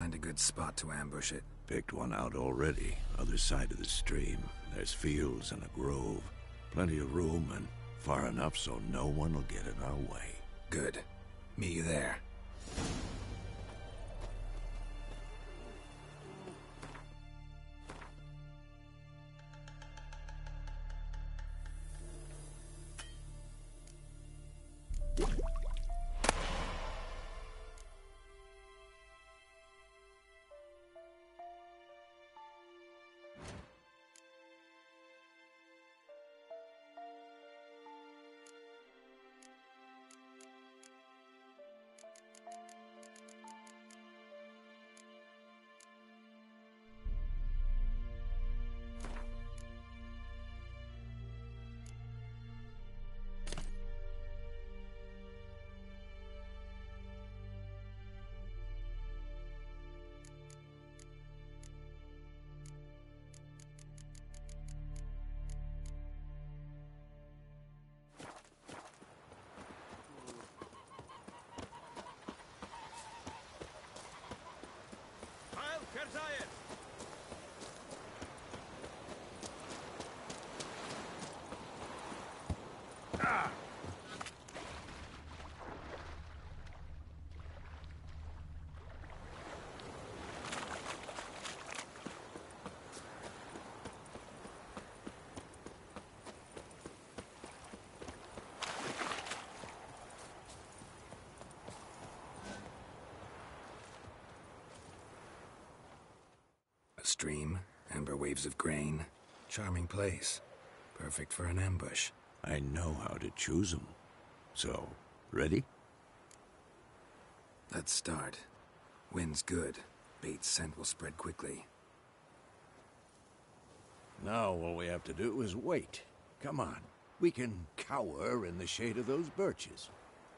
find a good spot to ambush it? Picked one out already. Other side of the stream. There's fields and a grove. Plenty of room and far enough so no one will get in our way. Good. Meet you there. A stream, amber waves of grain. Charming place. Perfect for an ambush. I know how to choose 'em. So, ready? Let's start. Wind's good. Bait's scent will spread quickly. Now all we have to do is wait. Come on. We can cower in the shade of those birches.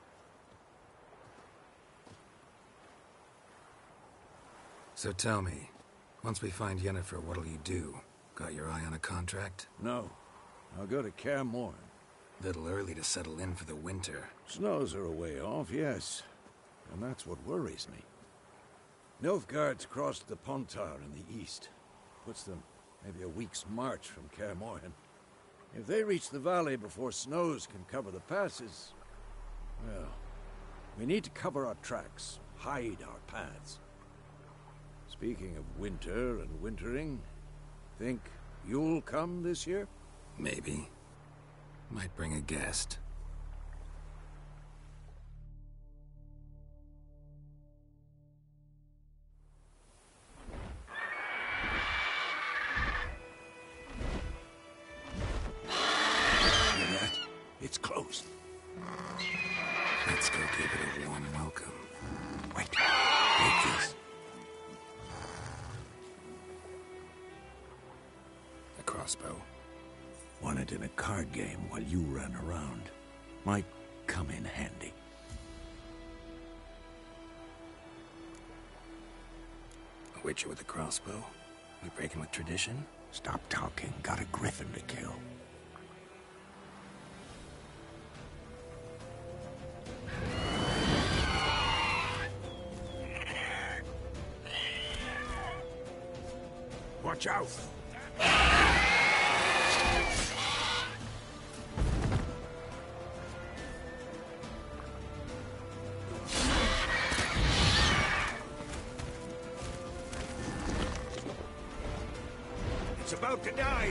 So tell me, once we find Yennefer, what'll you do? Got your eye on a contract? No. I'll go to Kaer Morhen. Little early to settle in for the winter. Snows are a way off, yes. And that's what worries me. Nilfgaard's crossed the Pontar in the east. Puts them maybe a week's march from Kaer Morhen. If they reach the valley before snows can cover the passes, well, we need to cover our tracks, hide our paths. Speaking of winter and wintering, think you'll come this year? Maybe. Might bring a guest. Hear that? It's closed. Let's go give it a warm welcome. Wait. Take this. A crossbow. Won it in a card game while you ran around. Might come in handy. A witcher with a crossbow? We breaking with tradition? Stop talking. Got a griffin to kill. Watch out! It's about to die!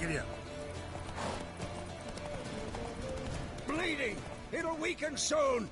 Giddy up. Bleeding! It'll weaken soon!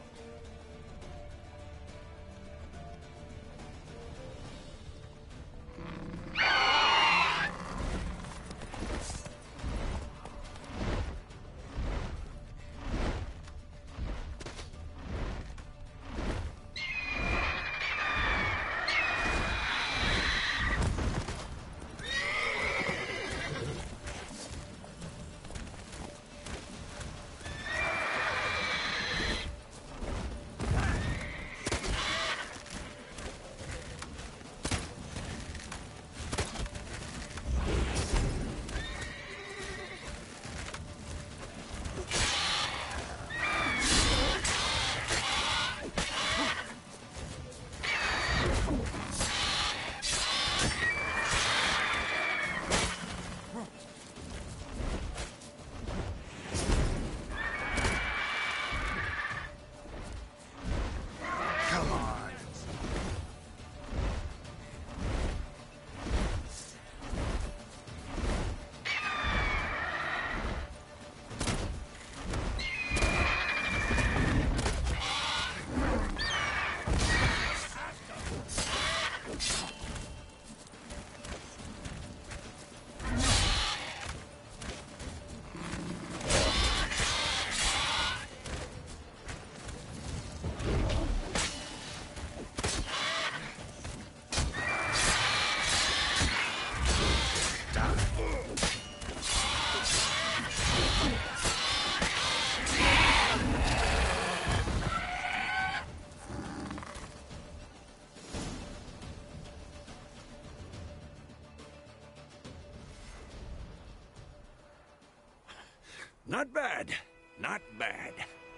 Not bad. Not bad.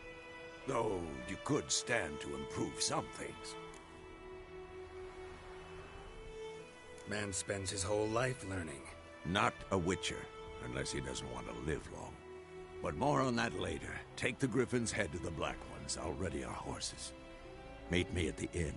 Though you could stand to improve some things. Man spends his whole life learning. Not a witcher, unless he doesn't want to live long. But more on that later. Take the Griffin's head to the Black Ones. I'll ready our horses. Meet me at the inn.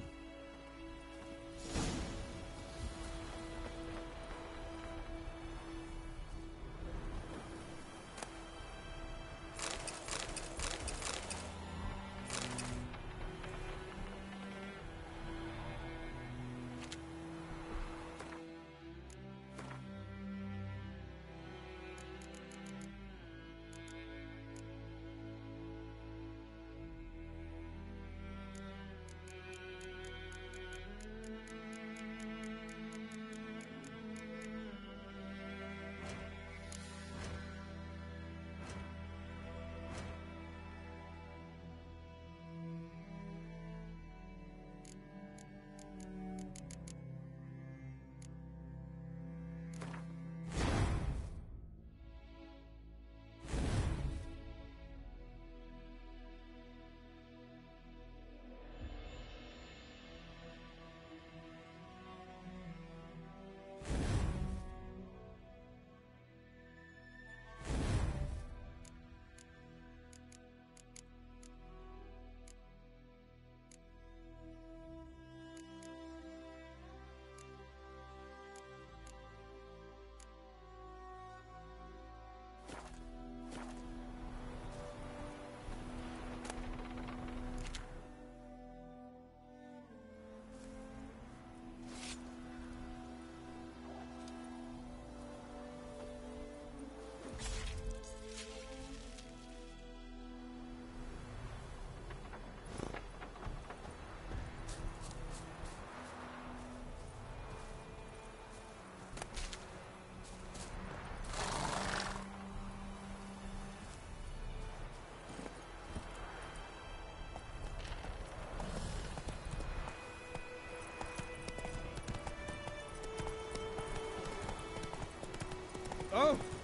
Oh,